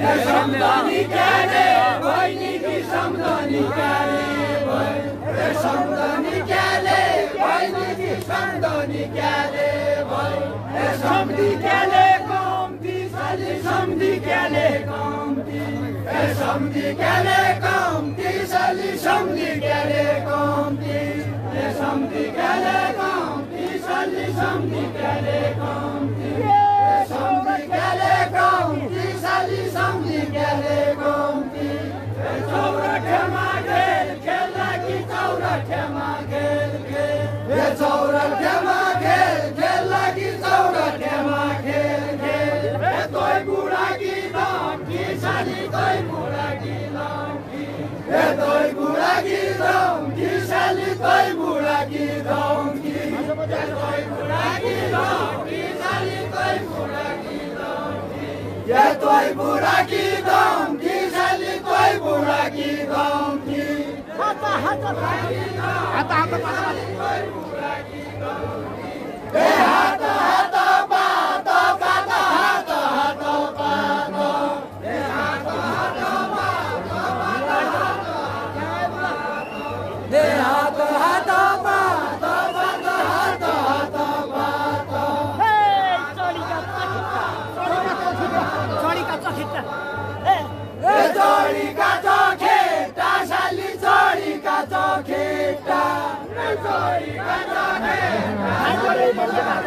सम्झनी क्यारे बहिनी कि सम्झनी क्यारे भई सम्झनी क्यारे बहिनी कि सम्झनी क्यारे भई सम्झी क्याले कम्ती साली सम्झी क्याले कम्ती सम्झी क्याले कम्ती साली सम्झी क्याले कम्ती सम्झी क्याले कम्ती साली सम्झी क्याले कम्ती सम्झी क्याले कम्ती साली सम्झी क्याले कम्ती चौरठेमा खेल खेल्दा कि चौरठेमा खेल खेल चौरठेमा खेल खेल्दा कि चौरठेमा खेल खेल तोय बुढा कि लम्की साली तोय बुढा कि लम्की तोय बुढा कि लम्की साली तोय बुढा कि लम्की तोय बुढा कि लम्की साली तोय बुढा कि लम्की तोय बुढा कि लम्की साली तोय बुढा कि लम्की हाता हाता हाता हाता तोय बुढा कि लम्की हाता हाता पात पात हाता हाता पात हाता हाता पात हाता हाता पात पात हाता हाता पात चढीका चखेटा साली चढीका चखेटा चढीका चखेटा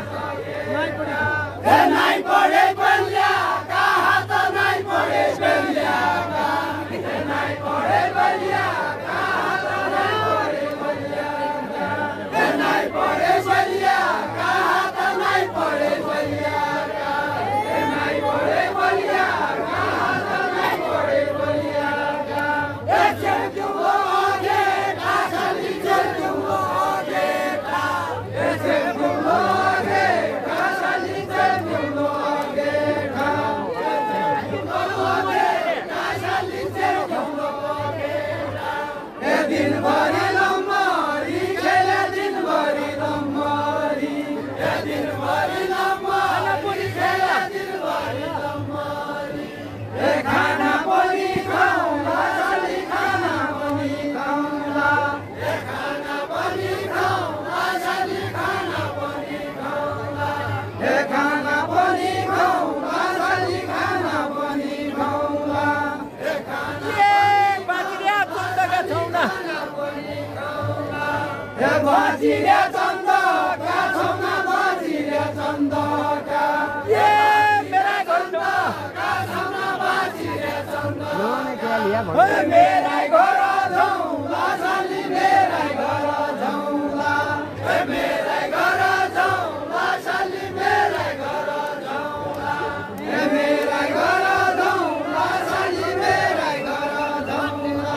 नाइ पढे बलियाका हात नाइ पढे बलियाका नाइ पढे बलियाका हात नाइ पढे बलियाका नाइ पढे बलियाका हात नाइ पढे बलियाका नाइ पढे बलियाका हात नाइ पढे बलियाका चेल्टुङो गेटा साली चेल्टुङो गेटा चेल्टुङो गेटा साली चेल्टुङो गेटा चेल्टुङो गेटा साली चेल्टुङो गेटा दिनभरि लम्बरी खेले दिनभरि लम्बरी दिनभरि लम्बरी खेले दिनभरि लम्बरी खाना पनि खाउँला साली खाना पनि खाउँला खाना पनि खाउँला साली खाना पनि खाउँला खाना पनि खाउँला साली खाना पनि खाउँला बाजिरे चन्दका छौना बाजिरे चन्दका मेरा घरका छौना बाजिरे चन्दका मेरा घर जाउँला साली मेरा घर जाउँला मेरा घर जाउँला साली मेरा घर जाउँला मेरा घर जाउँला साली मेरा घर जाउँला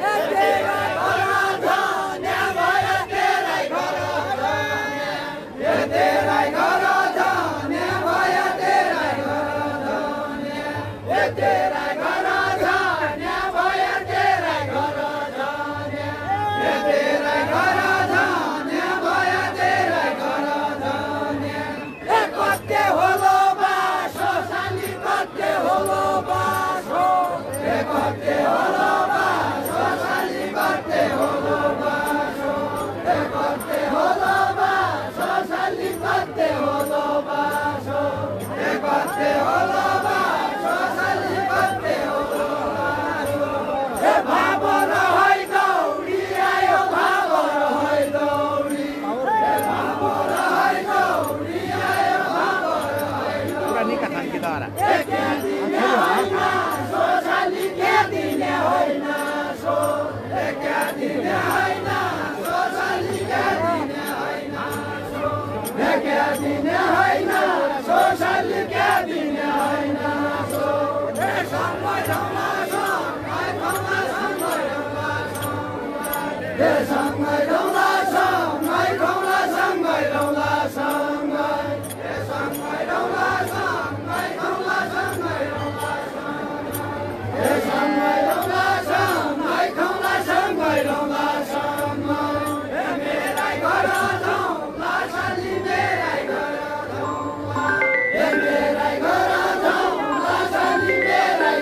तेरा घर जाने भया तेरा घर जाने तेरा घर जाने भया तेरा घर जाने तेरा घर जाने भया तेरा घर जाने कते होलो बासो साली कते होलो बासो कते होलो बासो साली कते होलो बासो कते होलो बासो साली कते होलो बासो कते होलो बासो साली कते होलो बासो भाबर है दौडी आयो भाबर है दौडी भाबर है दौडी आयो भाबर है दौडी के दिने होइन सो साली के दिने होइन सो के दिने होइन सो साली के दिने होइन सो के दिने होइन सो साली के दिने होइन सो सँगै ढौला सँगै ढौला सँगै ढौला सँगै सँगै ढौला सँगै ढौला सँगै ढौला सँगै सँगै ढौला सँगै ढौला सँगै ढौला सँगै सँगै ढौला सँगै ढौला सँगै ढौला सँगै मेरै घर जाउँला साली मेरै घर जाउँला मेरै घर जाउँला साली मेरै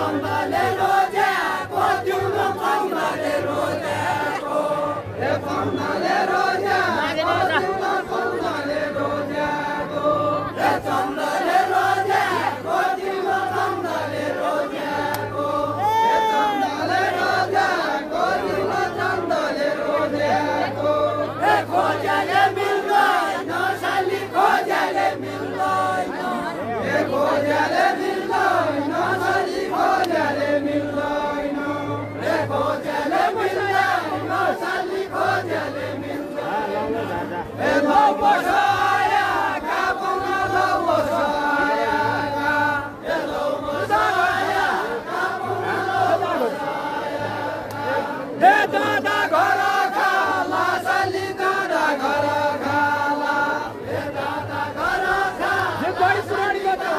चन्दले रोजेको तिम्रो चन्दले रोजेको ए चन्दले रोजेको तिम्रो चन्दले रोजेको ए चन्दले रोजेको तिम्रो चन्दले रोजेको ए चन्दले रोजेको तिम्रो चन्दले रोजेको ए खोजेले मिल्दैन साली खोजेले मिल्दैन ए खोजेले मिल्दैन साली खोजेले मिल्दैन ए खोजेले मिल्दैन साली खोजेले मिल्दैन ए लौ बसाया कापुना लौ बसाया ए लौ बसाया कापुना लौ बसाया ए दादा घर खाला साली दादा घर खाला ए दादा घर खाला बड़ी सुराड़ी गता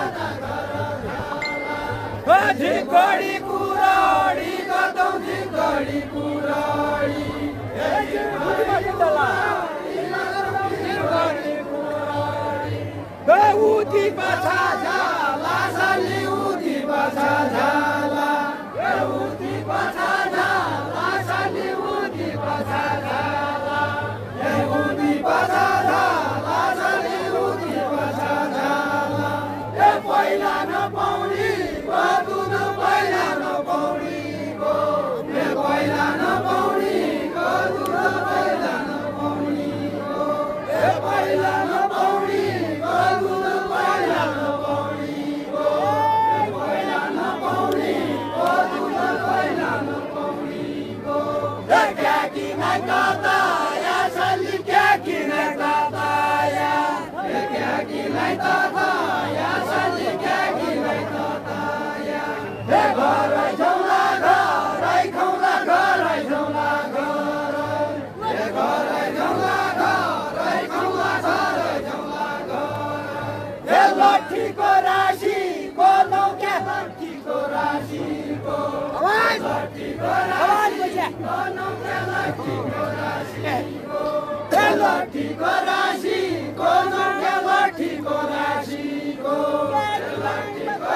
झिकोडी कुराडी गतौ झिकोडी कुराडी ए झिकोडी कुराडी झिकोडी कुराडी उठी पाछा झाला साली उठी पाछा झाला उठी पाछा झाला साली उठी पाछा झाला उठी पाछा झाला साली उठी पाछा झाला ए पहिला नपाउने दुध पहिला नपाउनेको ए पहिला नपाउनेको दुध पहिला नपाउनेको ए पहिला नपाउनेको दुध पहिला नपाउनेको ए पहिला नपाउनेको दुध पहिला नपाउनेको ए क्याकी नाइ तताया साली क्याकी नाइ तताया ए क्याकी नाइ तताया साली क्याकी नाइ तताया ए घरै झौला घरै खौला घरै झौला घरै ए घरै झौला घरै खौला घरै झौला घरै ए लट्ठीको राशिको नौका लट्ठीको राशिको आवाज लट्ठीको राशिको नौका लट्ठीको राशिको ए लट्ठीको राशिको नौका लट्ठीको राशिको लट्ठीको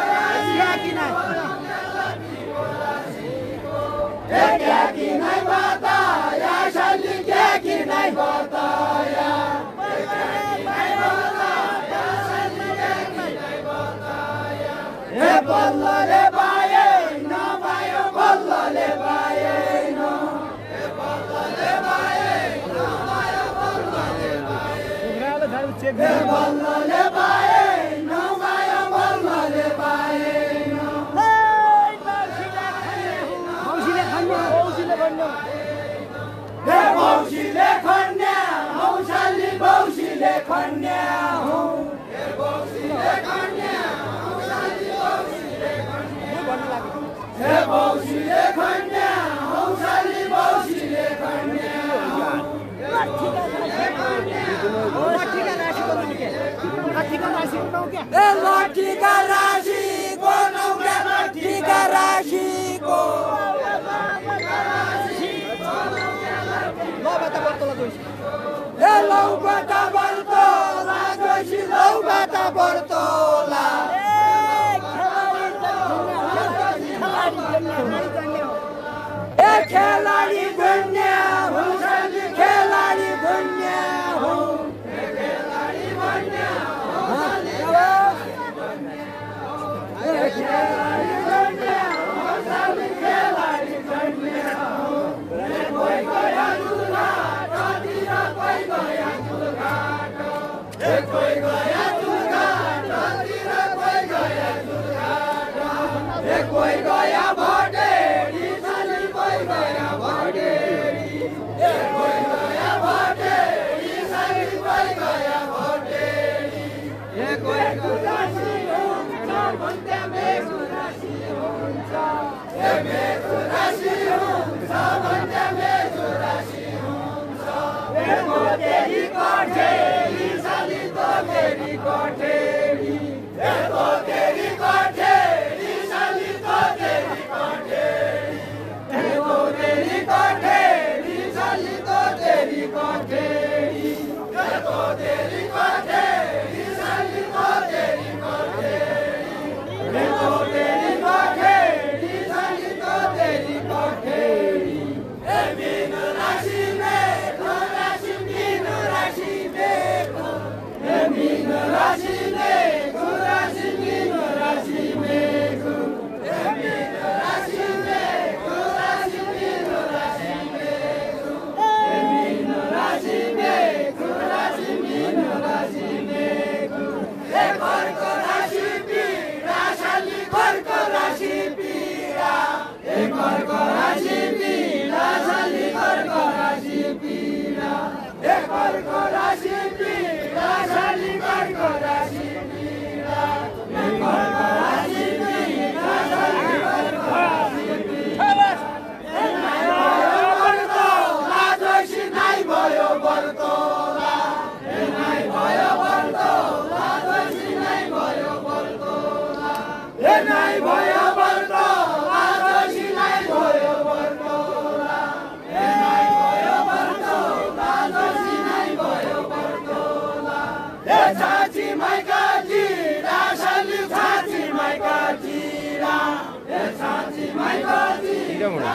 राशिको क्याकी नाइ बताया साली क्याकी नाइ बताया क्याकी नाइ बताया साली क्याकी नाइ बताया ए बल्लले बाए नबायो बल्लले बाए न ए बल्लले बाए नबायो बल्लले बाए ए बल्लले बाए नबायो बल्लले बाए हे बौसीले खन्या हौ साली बौसीले खन्या हौ हे बौसीले खन्या हौ साली बौसीले खन्या हे बौसीले खन्या हौ साली बौसीले खन्या ए लाठीका राशिको नौका लाठीका राशिको ए लौबाट बर्तोला जोशी लौबाट बर्तोला ए खेलाडी बन्या हुँ साली खेलाडी बन्या हुँ ए खेलाडी बन्या हुँ साली खेलाडी बन्या हुँ साली खेलाडी बन्या हुँ ए कोही गया दुर्घाट कोही गया दुर्घाट ए कोही गया दुर्घाट कोही गया दुर्घाट ए कोही गया भटेडी साली कोही गया भटेडी Dia muna.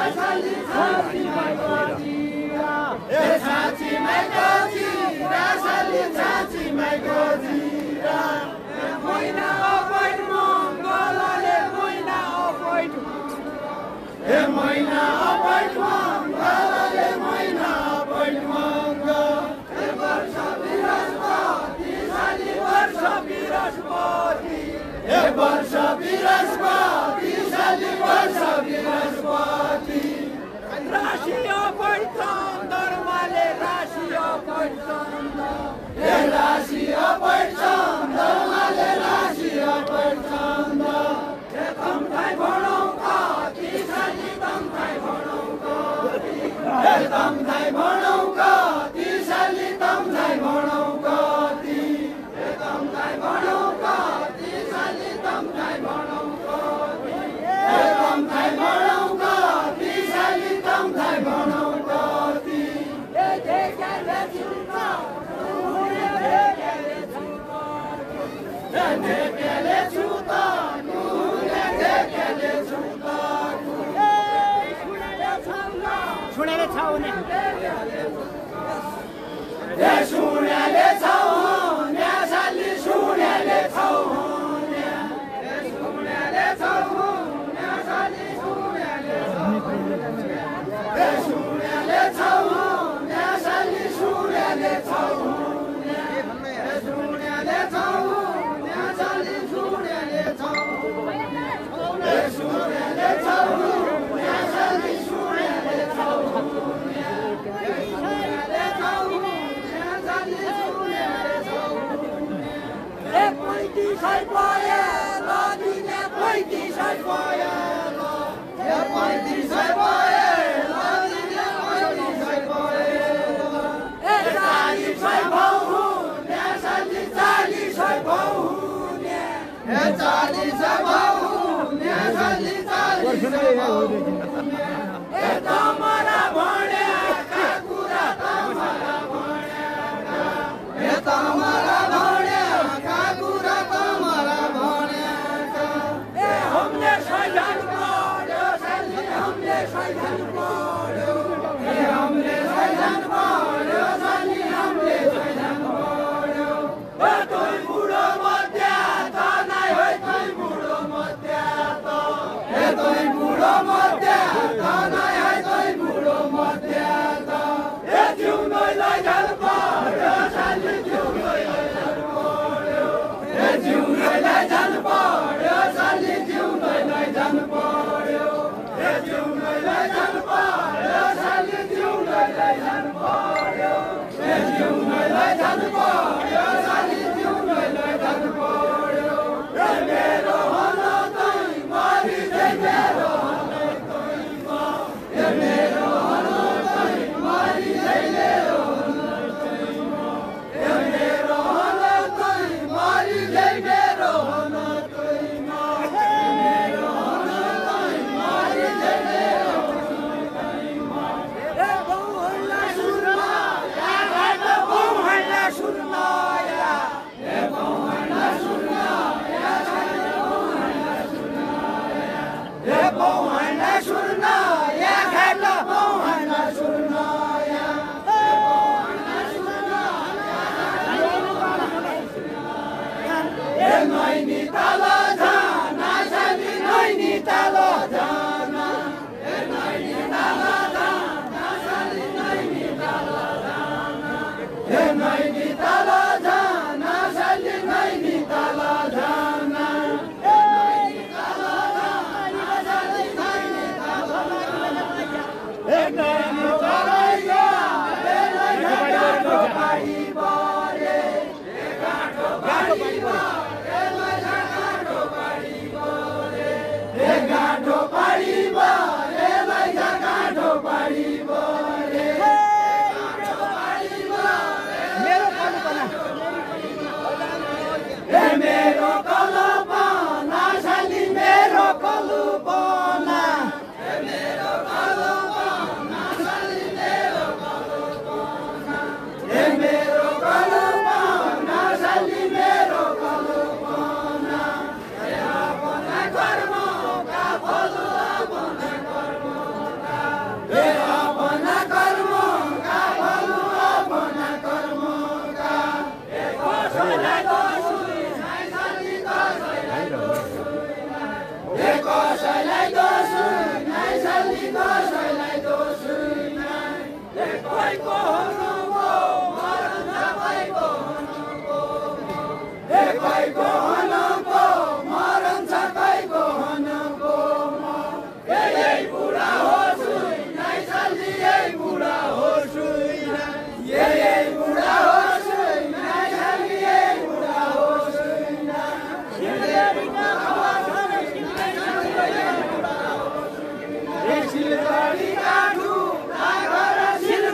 Let's go.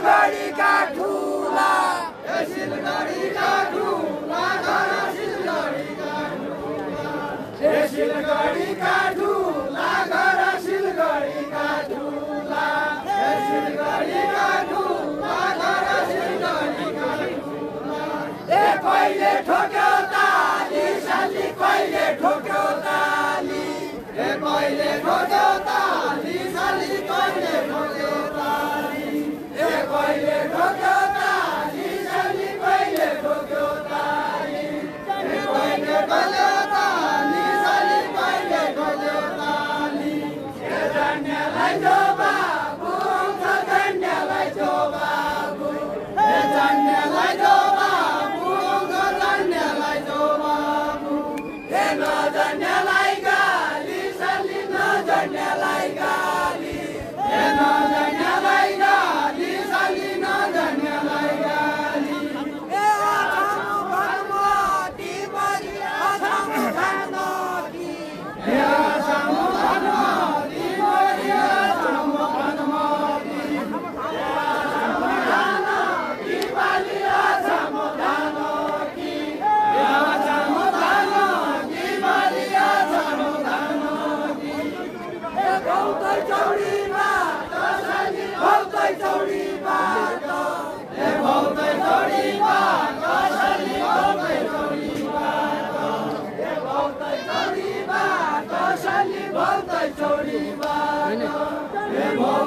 सिलगढीका ठुला सिलगढीका ठुला घर सिलगढीका ठुला सिलगढीका ठुला घर सिलगढीका ठुला सिलगढीका ठुला घर सिलगढीका ठुला ए कहिले ठोक्यो ताली साली कहिले ठोक्यो ताली ए कहिले ठोक्यो ताली साली कहिले ठोक्यो ताली ए कहिले ठोक्यो ताली साली कहिले ठोक्यो ताली ए कहिले ठोक्यो ताली साली कहिले ठोक्यो ताली ए जन्नेलाई जो बाबु जन्नेलाई जो बाबु ए जन्नेलाई जो बाबु जन्नेलाई जो बाबु ए नजन्नेलाई गाली साली नजन्नेलाई गाली ए नजन्नेलाई गाली साली नजन्नेलाई गाली ए आछामु भगवती बरी आछामु भगवती ए आछामु भगवती बरी आछामु भगवती ए आछामु भगवती बरी आछामु भगवती ए आछामु भगवती बरी आछामु भगवती ए भौतै चौडीबाट साली भौतै चौडीबाट ए भौतै चौडीबाट साली भौतै चौडीबाट ए भौतै चौडीबाट साली भौतै चौडीबाट ए